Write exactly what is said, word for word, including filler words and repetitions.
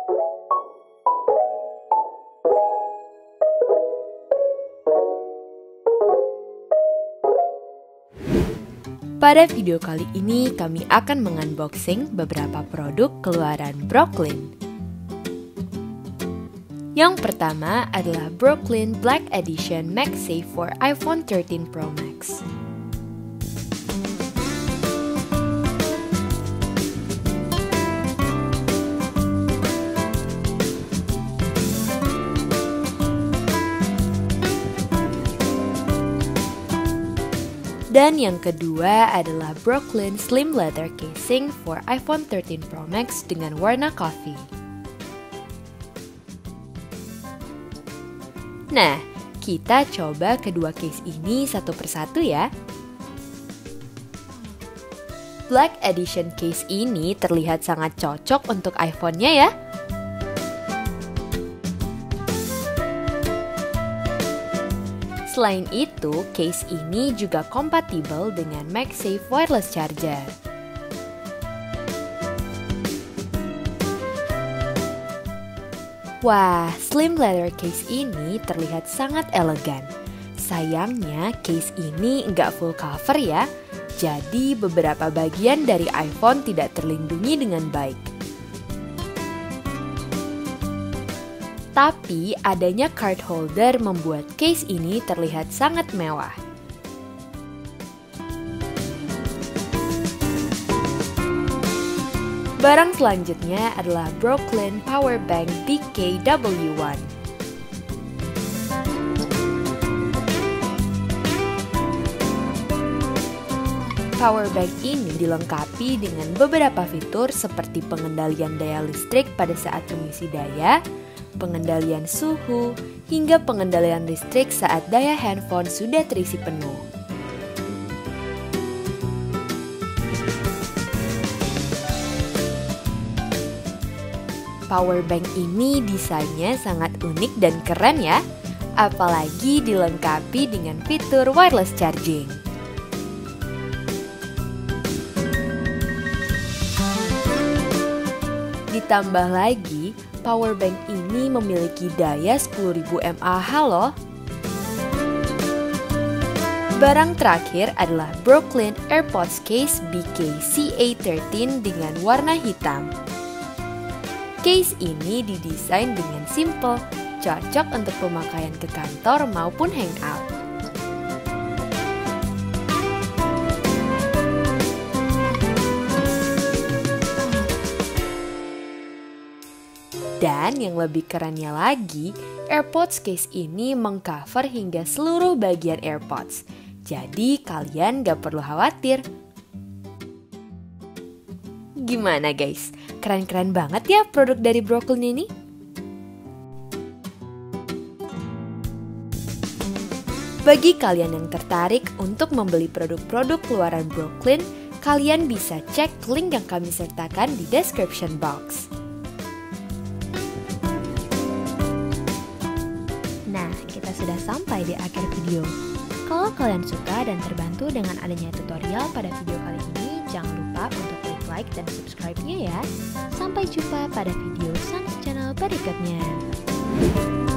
Pada video kali ini, kami akan mengunboxing beberapa produk keluaran Brooklyn. Yang pertama adalah Brooklyn Black Edition MagSafe for iPhone thirteen Pro Max. Dan yang kedua adalah Brooklyn Slim Leather Casing for iPhone thirteen Pro Max dengan warna coffee. Nah, kita coba kedua case ini satu persatu ya. Black Edition case ini terlihat sangat cocok untuk iPhone-nya ya. Selain itu, case ini juga kompatibel dengan MagSafe wireless charger. Wah, slim leather case ini terlihat sangat elegan. Sayangnya, case ini nggak full cover ya, jadi beberapa bagian dari iPhone tidak terlindungi dengan baik. Tapi adanya card holder membuat case ini terlihat sangat mewah. Barang selanjutnya adalah Brooklyn Power Bank B K W satu. Power bank ini dilengkapi dengan beberapa fitur seperti pengendalian daya listrik pada saat mengisi daya, pengendalian suhu, hingga pengendalian listrik saat daya handphone sudah terisi penuh. Power bank ini desainnya sangat unik dan keren ya, apalagi dilengkapi dengan fitur wireless charging. Ditambah lagi, power bank ini memiliki daya sepuluh ribu mAh loh. Barang terakhir adalah Brooklyn AirPods Case B K C A tiga belas dengan warna hitam. Case ini didesain dengan simple, cocok untuk pemakaian ke kantor maupun hangout. Dan yang lebih kerennya lagi, AirPods case ini mengcover hingga seluruh bagian AirPods. Jadi kalian gak perlu khawatir. Gimana guys? Keren-keren banget ya produk dari Brooklyn ini? Bagi kalian yang tertarik untuk membeli produk-produk keluaran Brooklyn, kalian bisa cek link yang kami sertakan di description box. Nah, kita sudah sampai di akhir video. Kalau kalian suka dan terbantu dengan adanya tutorial pada video kali ini, jangan lupa untuk klik like dan subscribe-nya ya. Sampai jumpa pada video Sans Channel berikutnya.